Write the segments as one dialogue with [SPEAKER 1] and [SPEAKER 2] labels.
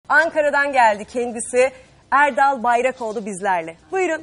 [SPEAKER 1] Ankara'dan geldi kendisi. Erdal Bayrakoğlu bizlerle. Buyurun.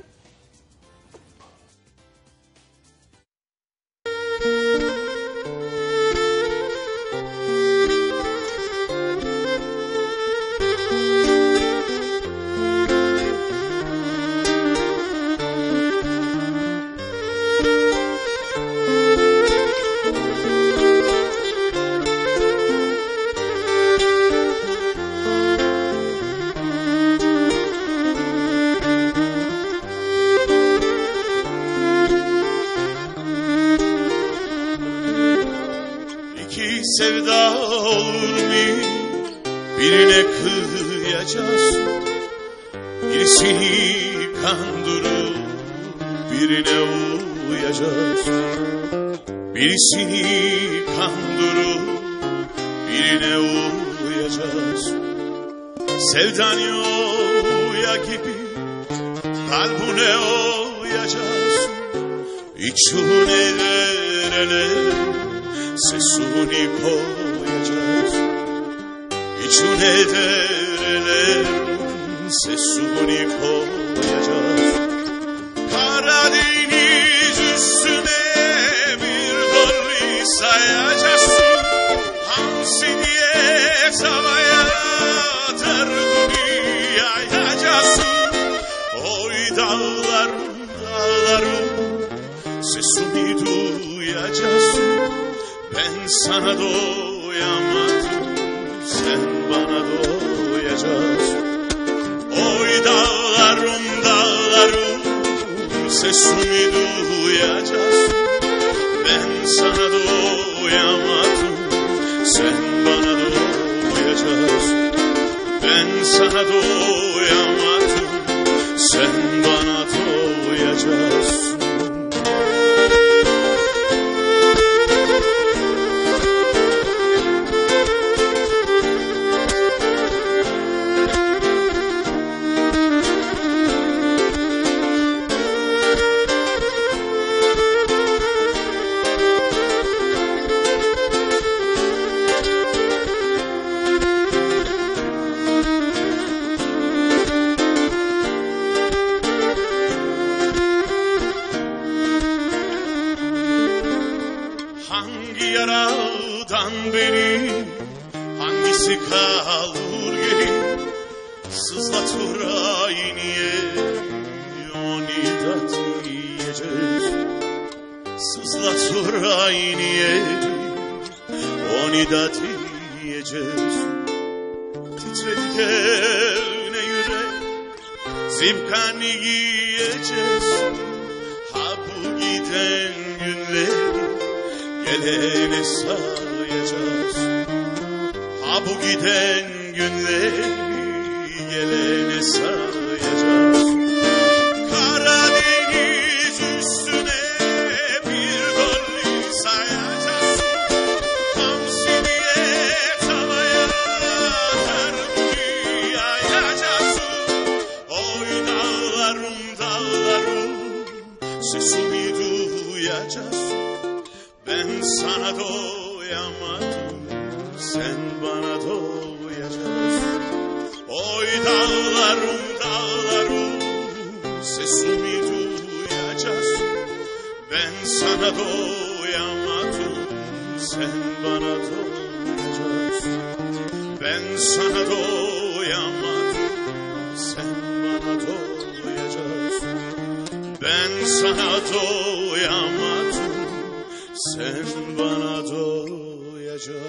[SPEAKER 2] Sevda olur mu? Birine kıyacağız, birisini kandırıp birine uyacağız. Birisini kandırıp birine uyacağız. Sevdan yoya gibi kalbine uyacağız. İçine derene sesini koyacağız. İçine derene sesini koyacağız. Karadeniz üstüne bir dolly sayacağız. Hamsi diye tavaya derdini yayacağız. Oy dağlarım dağlarım sesini duyacağız. Ben sana doyamadım, sen bana doyacaksın. Oy dağlarım dağlarım, sesimi duyacaksın. Ben sana doyamadım, sen bana doyacaksın. Ben sana doyamadım, sen bana doyacaksın. Hangi yaradan beri, hangisi kalır geri, sızlatır aynıye, onu da diyeceğiz. Sızlatır aynıye, onu da diyeceğiz. Titredik evne yürek, zipkani giyeceğiz. Ha bu giden günleri gelene sayacağız. Ha bu giden günleri gelene sayacağız. Karadeniz üstüne bir dolly sayacağız. Hamsi diye tavaya derdini yayacağız. Oy dağlarım dağlarım sesimi duyacağız. Ben sana doyamadım, sen bana doyacaksın. Oy dağlarım dağlarım, sesimi duyacaksın. Ben sana doyamadım, sen bana doyacaksın. Ben sana doyamadım, sen bana doyacaksın. Ben sana doyamadım, sen bana doyacaksın.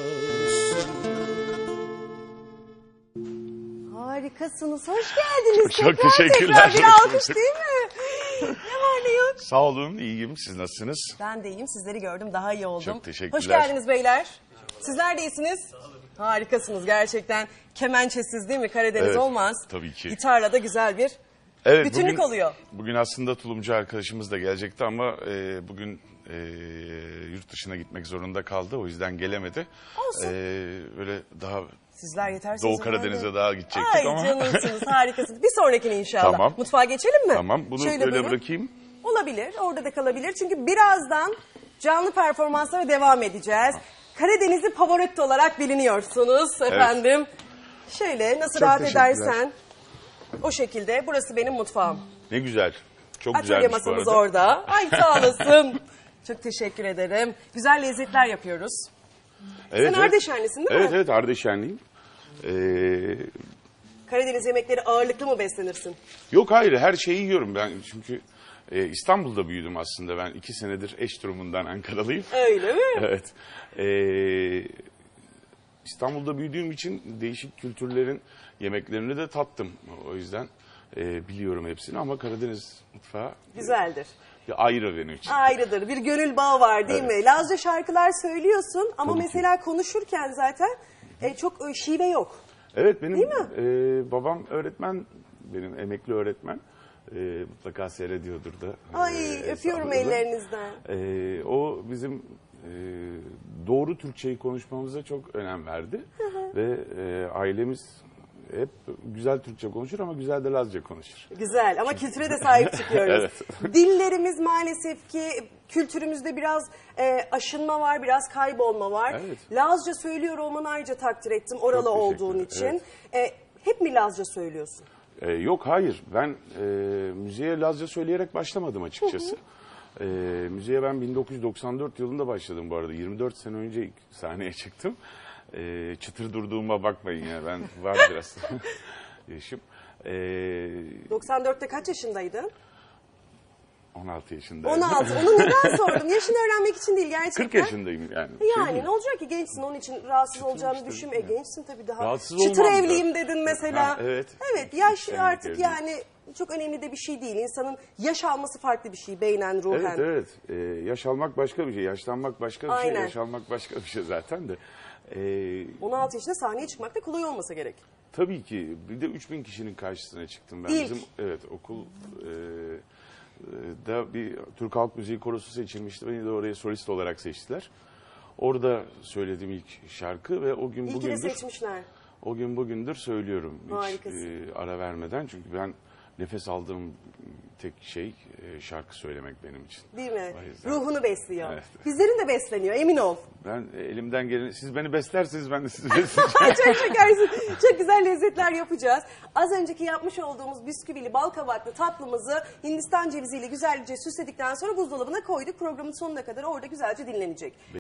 [SPEAKER 1] Harikasınız. Hoş geldiniz.
[SPEAKER 3] Çok teşekkürler.
[SPEAKER 1] Bir alkış değil mi? Ne var ne yok?
[SPEAKER 3] Sağ olun, iyiyim. Siz nasılsınız?
[SPEAKER 1] Ben de iyiyim. Sizleri gördüm. Daha iyi oldum.
[SPEAKER 3] Çok teşekkürler.
[SPEAKER 1] Hoş geldiniz beyler. Sizler de iyisiniz. Harikasınız gerçekten. Kemençesiz değil mi? Karadeniz
[SPEAKER 3] Evet,
[SPEAKER 1] olmaz.
[SPEAKER 3] tabii ki.
[SPEAKER 1] Gitarla da güzel bir bütünlük oluyor.
[SPEAKER 3] Bugün aslında tulumcu arkadaşımız da gelecekti ama bugün yurt dışına gitmek zorunda kaldı. O yüzden gelemedi.
[SPEAKER 1] Olsun.
[SPEAKER 3] Öyle daha
[SPEAKER 1] Sizler yetersiniz.
[SPEAKER 3] Doğu Karadeniz'e daha gidecektik
[SPEAKER 1] Ay,
[SPEAKER 3] ama.
[SPEAKER 1] Ay canımsınız, harikasınız. Bir sonrakine inşallah.
[SPEAKER 3] Tamam.
[SPEAKER 1] Mutfağa geçelim mi?
[SPEAKER 3] Tamam, bunu
[SPEAKER 1] Şöyle
[SPEAKER 3] böyle
[SPEAKER 1] buyurun.
[SPEAKER 3] bırakayım.
[SPEAKER 1] Olabilir, orada da kalabilir. Çünkü birazdan canlı performanslara devam edeceğiz. Karadenizli Pavarotti olarak biliniyorsunuz efendim. Şöyle nasıl
[SPEAKER 3] Çok
[SPEAKER 1] rahat
[SPEAKER 3] teşekkürler.
[SPEAKER 1] edersen o şekilde. Burası benim mutfağım.
[SPEAKER 3] Ne güzel. Çok
[SPEAKER 1] Atölye
[SPEAKER 3] güzelmiş bu
[SPEAKER 1] masamız
[SPEAKER 3] arada.
[SPEAKER 1] orada. Ay sağ olasın. Çok teşekkür ederim. Güzel lezzetler yapıyoruz.
[SPEAKER 3] Evet,
[SPEAKER 1] Sen Ardeşenlisin değil mi?
[SPEAKER 3] Evet evet Ardeşenliyim.
[SPEAKER 1] Karadeniz yemekleri ağırlıklı mı beslenirsin?
[SPEAKER 3] Yok hayır her şeyi yiyorum ben çünkü İstanbul'da büyüdüm aslında ben 2 senedir eş durumundan Ankaralıyım.
[SPEAKER 1] Öyle mi?
[SPEAKER 3] Evet. İstanbul'da büyüdüğüm için değişik kültürlerin yemeklerini de tattım. O yüzden biliyorum hepsini ama Karadeniz mutfağı
[SPEAKER 1] Güzeldir.
[SPEAKER 3] ayrı benim için.
[SPEAKER 1] Ayrıdır. Bir gönül bağı var değil mi? Lazca şarkılar söylüyorsun ama
[SPEAKER 3] Tabii ki.
[SPEAKER 1] mesela konuşurken zaten çok şive yok.
[SPEAKER 3] Evet benim
[SPEAKER 1] Değil mi?
[SPEAKER 3] babam öğretmen, benim emekli öğretmen. Mutlaka seyrediyordur da.
[SPEAKER 1] Ay öpüyorum
[SPEAKER 3] hesabınızı.
[SPEAKER 1] ellerinizden.
[SPEAKER 3] O bizim doğru Türkçeyi konuşmamıza çok önem verdi. Ve ailemiz hep güzel Türkçe konuşur ama güzel de Lazca konuşur.
[SPEAKER 1] Güzel ama kültüre de sahip çıkıyoruz. Dillerimiz maalesef ki kültürümüzde biraz aşınma var, biraz kaybolma var.
[SPEAKER 3] Evet.
[SPEAKER 1] Lazca söylüyor olmanı ayrıca takdir ettim oralı
[SPEAKER 3] Çok teşekkür
[SPEAKER 1] olduğun
[SPEAKER 3] ederim,
[SPEAKER 1] için. Hep mi Lazca söylüyorsun?
[SPEAKER 3] Yok hayır ben müziğe Lazca söyleyerek başlamadım açıkçası. Müziğe ben 1994 yılında başladım bu arada. 24 sene önce ilk sahneye çıktım. Çıtır durduğuma bakmayın ya ben var biraz yaşım.
[SPEAKER 1] 94'te kaç yaşındaydın?
[SPEAKER 3] 16 yaşındayım.
[SPEAKER 1] 16. Onu neden sordum? Yaşını öğrenmek için değil gerçekten.
[SPEAKER 3] 40 yaşındayım yani.
[SPEAKER 1] Yani
[SPEAKER 3] değil.
[SPEAKER 1] ne olacak ki gençsin onun için rahatsız olacağını
[SPEAKER 3] işte,
[SPEAKER 1] düşünme.
[SPEAKER 3] yani.
[SPEAKER 1] Gençsin tabii daha.
[SPEAKER 3] Rahatsız
[SPEAKER 1] Çıtır
[SPEAKER 3] olmam da.
[SPEAKER 1] evliyim dedin mesela.
[SPEAKER 3] Ha, evet.
[SPEAKER 1] Evet yaş
[SPEAKER 3] Evlilik,
[SPEAKER 1] artık
[SPEAKER 3] evlilik.
[SPEAKER 1] yani çok önemli de bir şey değil. İnsanın yaş alması farklı bir şey beynen ruhen.
[SPEAKER 3] Evet evet. Yaş almak başka bir şey. Yaşlanmak başka bir
[SPEAKER 1] Aynen.
[SPEAKER 3] şey. Yaş almak başka bir şey zaten de.
[SPEAKER 1] 16 yaşında sahneye çıkmak da kolay olmasa gerek.
[SPEAKER 3] Tabii ki. Bir de 3000 kişinin karşısına çıktım ben.
[SPEAKER 1] İlk.
[SPEAKER 3] Bizim evet okul da bir Türk Halk Müziği Korosu seçilmişti. Beni de oraya solist olarak seçtiler. Orada söylediğim ilk şarkı ve o gün
[SPEAKER 1] İyi ki de
[SPEAKER 3] bugündür
[SPEAKER 1] seçmişler.
[SPEAKER 3] o gün bugündür söylüyorum. Hiç
[SPEAKER 1] Harikasın.
[SPEAKER 3] ara vermeden çünkü ben nefes aldığım tek şey şarkı söylemek benim için.
[SPEAKER 1] Değil mi?
[SPEAKER 3] O yüzden-
[SPEAKER 1] Ruhunu besliyor.
[SPEAKER 3] Evet.
[SPEAKER 1] Bizlerin de besleniyor emin ol.
[SPEAKER 3] Ben elimden gelen siz beni beslerseniz ben de sizi besleyeceğim.
[SPEAKER 1] Çok şekersin. Çok güzel lezzetler yapacağız. Az önceki yapmış olduğumuz bisküvili bal kabaklı tatlımızı Hindistan ceviziyle güzelce süsledikten sonra buzdolabına koyduk. Programın sonuna kadar orada güzelce dinlenecek.